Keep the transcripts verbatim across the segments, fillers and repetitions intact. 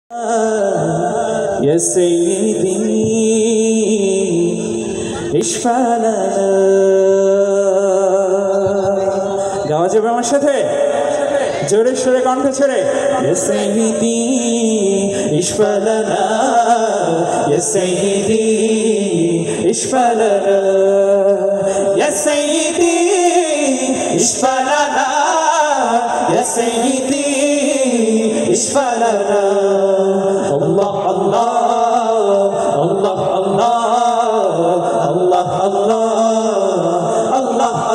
يا سيدي اشفع لنا গাওয়া যাবে আমার সাথে জোরে সোরে কণ্ঠ ছেড়ে يا سيدي اشفع لنا يا سيدي اشفع لنا يا سيدي اشفع لنا يا سيدي اشفع لنا الله الله الله الله الله الله الله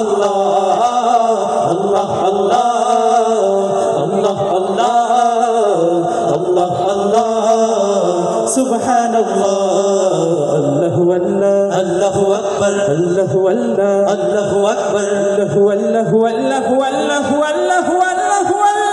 الله الله الله الله الله سبحان الله الله والله الله أكبر الله والله الله أكبر الله والله والله والله والله والله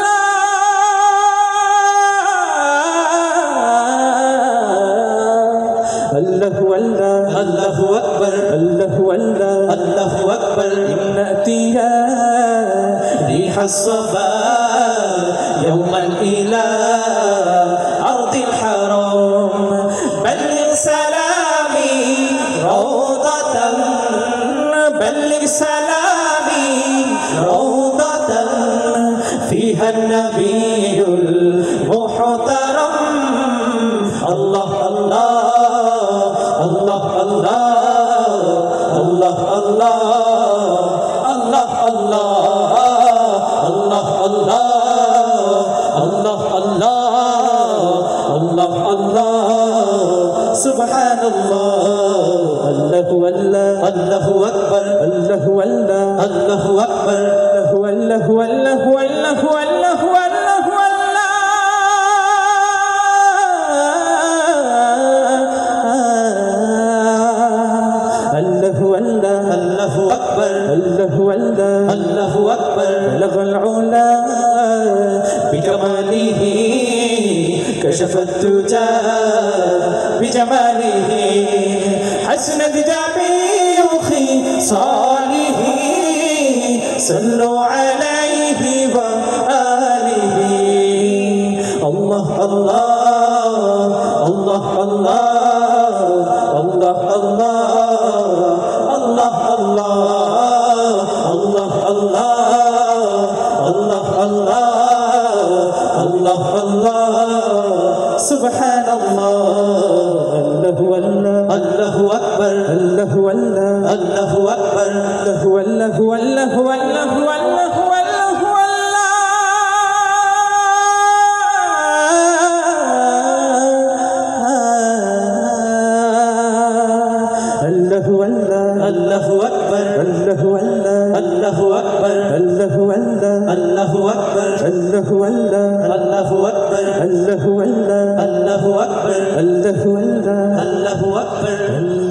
الله والله الله أكبر الله والله الله أكبر إن نأتيها ريح الصبا يوما إلى أرض الحرام بلغ سلامي روضة بلغ سلامي روضة فيها النبي المحترم الله الله الله الله الله الله الله الله الله الله الله الله سبحان الله الله والله الله أكبر الله والله الله أكبر الله والله والله والله والله الله والله الله أكبر الله والله الله أكبر بلغ العلا بجماله كشف الدجى بجماله حسنت جميع خصاله صلوا عليه وآله الله الله الله الله الله الله الله الله الله الله الله الله الله سبحان الله الله والله الله أكبر الله والله الله أكبر الله والله والله والله والله والله الله والله الله أكبر الله والله الله أكبر الله والله الله أكبر الله والله الله أكبر الله والله الله أكبر الله والله الله أكبر